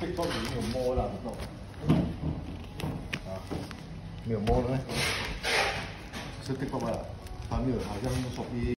TikTok 里面有摸啦，这种啊，没有摸的咩？是 TikTok 啊，还没有，好像手机。